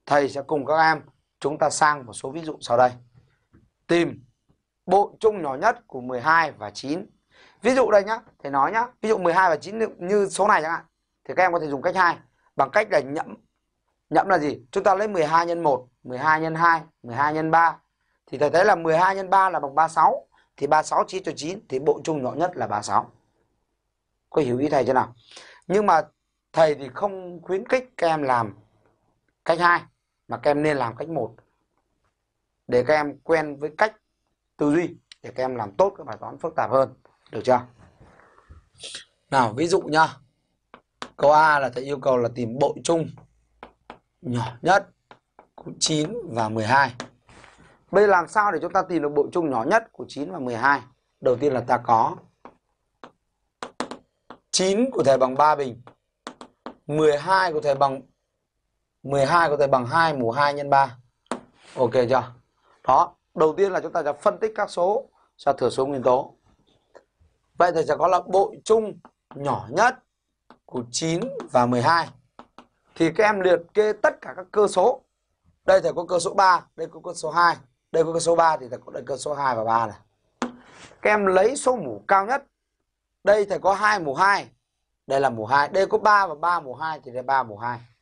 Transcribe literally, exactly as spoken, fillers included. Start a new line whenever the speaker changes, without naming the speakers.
thầy sẽ cùng các em chúng ta sang một số ví dụ sau đây. Tìm bội chung nhỏ nhất của mười hai và chín. Ví dụ đây nhá, thầy nói nhá, ví dụ mười hai và chín như số này chẳng hạn, thì các em có thể dùng cách hai bằng cách là nhẫm. Nhẫm là gì? Chúng ta lấy mười hai nhân một, mười hai nhân hai, mười hai nhân ba. Thì thầy thấy là mười hai nhân ba là bằng ba mươi sáu, thì ba mươi sáu chia cho chín thì bội chung nhỏ nhất là ba mươi sáu. Có hiểu ý thầy chưa nào? Nhưng mà thầy thì không khuyến khích các em làm cách hai, mà các em nên làm cách một để các em quen với cách tư duy, để các em làm tốt các bài toán phức tạp hơn. Được chưa? Nào, ví dụ nhá. Câu A là thầy yêu cầu là tìm bội chung nhỏ nhất của chín và mười hai. Bây giờ làm sao để chúng ta tìm được bội chung nhỏ nhất của chín và mười hai? Đầu tiên là ta có chín của thầy bằng ba bình, mười hai của thầy bằng mười hai của thầy bằng hai mũ hai nhân ba. Ok chưa? Đó, đầu tiên là chúng ta sẽ phân tích các số cho thừa số nguyên tố. Vậy thầy sẽ có là bội chung nhỏ nhất của chín và mười hai. Thì các em liệt kê tất cả các cơ số. Đây thầy có cơ số ba, đây có cơ số hai, đây có cơ số ba thì thầy có đây cơ số hai và ba này. Các em lấy số mũ cao nhất. Đây thầy có hai mũ hai, đây là mũ hai, đây có ba và ba mũ hai thì đây ba mũ hai.